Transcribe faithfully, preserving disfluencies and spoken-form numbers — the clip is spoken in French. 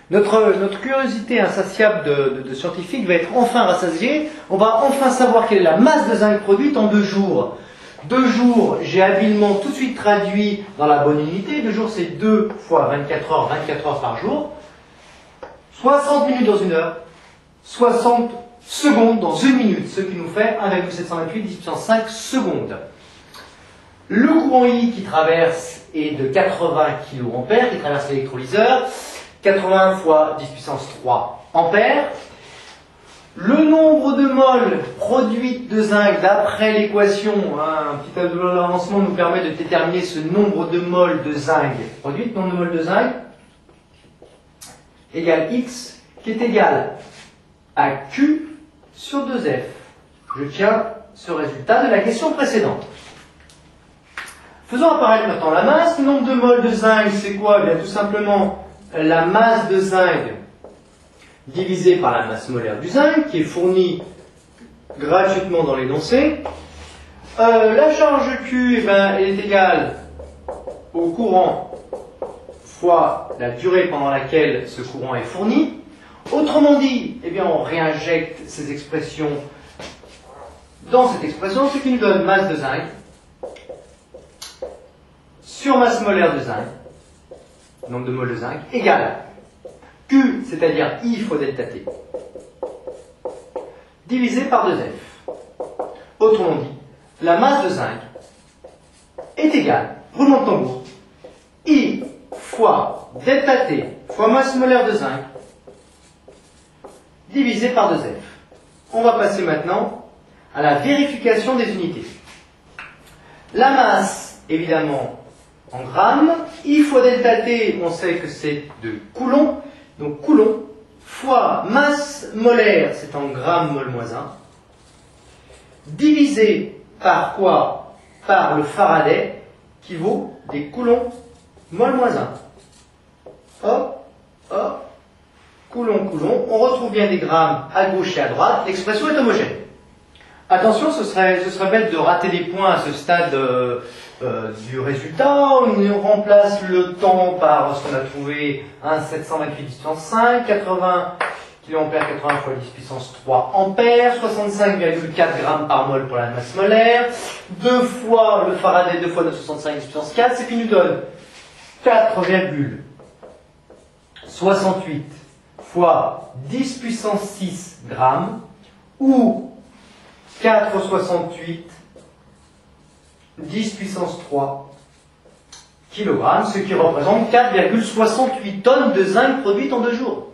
Notre, notre curiosité insatiable de, de, de scientifique va être enfin rassasiée. On va enfin savoir quelle est la masse de zinc produite en deux jours. Deux jours, j'ai habilement tout de suite traduit dans la bonne unité. Deux jours, c'est deux fois vingt-quatre heures, vingt-quatre heures par jour. soixante minutes dans une heure. soixante secondes dans une minute, ce qui nous fait un virgule sept cent vingt-huit, dix puissance cinq secondes. Le courant I qui traverse est de quatre-vingts kiloampères, qui traverse l'électrolyseur. quatre-vingts fois dix puissance trois ampères. Le nombre de moles produites de zinc d'après l'équation, hein, un petit tableau d'avancement nous permet de déterminer ce nombre de moles de zinc produites, nombre de moles de zinc, égale X, qui est égal à Q sur deux F. Je tiens ce résultat de la question précédente. Faisons apparaître maintenant la masse. Le nombre de moles de zinc, c'est quoi? Eh bien, tout simplement la masse de zinc divisé par la masse molaire du zinc, qui est fournie gratuitement dans l'énoncé. Euh, la charge Q, eh ben, elle est égale au courant fois la durée pendant laquelle ce courant est fourni. Autrement dit, eh bien, on réinjecte ces expressions dans cette expression, ce qui nous donne masse de zinc sur masse molaire de zinc, nombre de moles de zinc, égale Q, c'est-à-dire I fois delta T, divisé par deux F. Autrement dit, la masse de zinc est égale, roulement de tambour, I fois delta T fois masse molaire de zinc, divisé par deux F. On va passer maintenant à la vérification des unités. La masse, évidemment, en grammes, I fois delta T, on sait que c'est de Coulomb. Donc Coulomb fois masse molaire, c'est en grammes mol moins un, divisé par quoi? Par le Faraday, qui vaut des coulombs mol moins un. Hop, hop, Coulomb, Coulomb. On retrouve bien des grammes à gauche et à droite. L'expression est homogène. Attention, ce serait, ce serait bête de rater des points à ce stade euh, euh, du résultat. On remplace le temps par ce qu'on a trouvé, un sept cent vingt-huit dix puissance cinq, quatre-vingts kiloampères, quatre-vingts fois dix puissance trois ampères, soixante-cinq virgule quatre grammes par mol pour la masse molaire, deux fois le Faraday, deux fois neuf cent soixante-cinq dix puissance quatre, ce qui nous donne quatre virgule soixante-huit fois dix puissance six grammes, ou quatre virgule soixante-huit dix puissance trois kilogrammes, ce qui représente quatre virgule soixante-huit tonnes de zinc produites en deux jours.